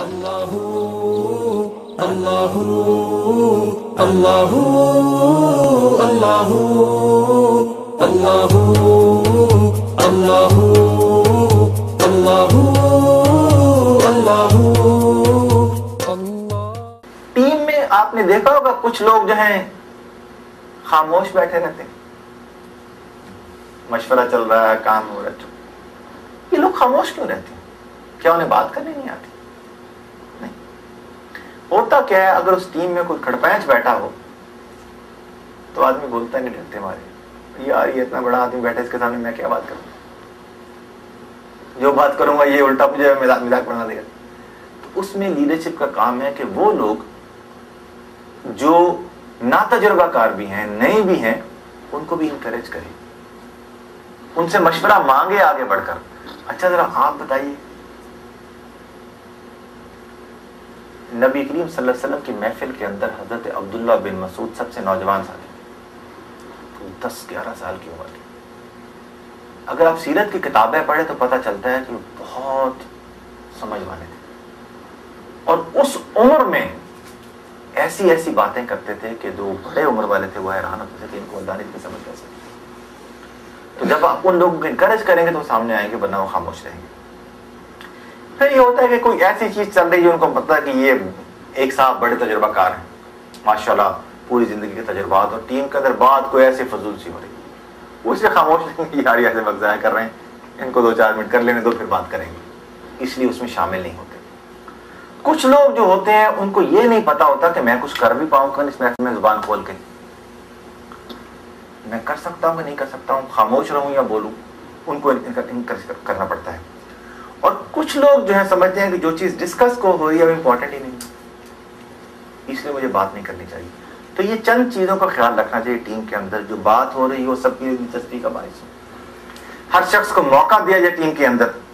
اللہ اللہ اللہ اللہ اللہ اللہ اللہ اللہ اللہ۔ Team میں آپ نے دیکھا ہوگا کچھ لوگ جو ہیں خاموش بیٹھے رہتے ہیں، مشورہ چل رہا ہے، کام ہو رہا ہے، یہ لوگ خاموش کیوں رہتے ہیں؟ کیا انہیں بات کرنی نہیں آتی؟ نہیں، ہوتا کیا ہے، اگر اس ٹیم میں کوئی کھڑپینچ بیٹھا ہو تو آدمی بولتا نہیں، ڈرتے مارے، یار یہ اتنا بڑا آدمی بیٹھا، اس کے سامنے میں کیا بات کروں، جو بات کروں گا یہ الٹا مجھے مذاق بنا دے گا۔ تو اس میں لیڈرشپ کا کام ہے کہ وہ لوگ جو ناتجربہ کار بھی ہیں، نئے بھی ہیں، ان کو بھی انکریج کریں، ان سے مشورہ مانگے آگے بڑھ کر۔ اچھا ذرا آپ بتائیے، نبی کریم صلی اللہ علیہ وسلم کی محفل کے اندر حضرت عبداللہ بن مسعود سب سے نوجوان ساتھی، 10-11 سال کی عمر کی۔ اگر آپ سیرت کی کتابیں پڑھیں تو پتہ چلتا ہے کہ وہ بہت سمجھ والے تھے، اور اس عمر میں ایسی ایسی باتیں کرتے تھے کہ جو بڑے عمر والے تھے وہ حیران ہوتے تھے کہ ان کو اللہ نے اتنی سمجھ کیسے۔ تو جب آپ ان لوگوں کو انکریج کریں گے تو وہ سامنے آئیں گے، ورنہ وہ خاموش رہیں گے۔ پھر یہ ہوتا ہے کہ کوئی ایسی چیز چل رہی ہے، ان کو پتہ ہے کہ یہ ایک صاحب بڑے تجربہ کار ہیں، ماشاءاللہ پوری زندگی کے تجربات، اور ٹیم کے اندر بات کوئی ایسی فضول سی ہو رہی ہے، وہ اسے خاموش نہیں کہ یار ایسے وقت ضائع کر رہے ہیں، ان کو 2-4 منٹ کر لینے دو پھر بات کریں گے، اس لیے اس میں شامل نہیں ہوتے۔ کچھ لوگ جو ہوتے ہیں ان کو یہ نہیں پتا ہوتا کہ میں کچھ کر بھی پاؤں گا اس محفل میں زبان کھول کے، میں کر سکتا ہوں کہ نہیں کر سکتا ہوں، خاموش رہوں یا بولوں، ان کو انکریج کرنا پڑتا ہے۔ اور کچھ لوگ جو ہے سمجھتے ہیں کہ جو چیز ڈسکس کو ہو رہی ہے وہ امپورٹنٹ ہی نہیں، اس لیے مجھے بات نہیں کرنی چاہیے۔ تو یہ چند چیزوں کا خیال رکھنا چاہیے ٹیم کے اندر، جو بات ہو رہی ہو سب کی دلچسپی کا باعث ہو، ہر شخص کو موقع دیا جائے ٹیم کے اندر،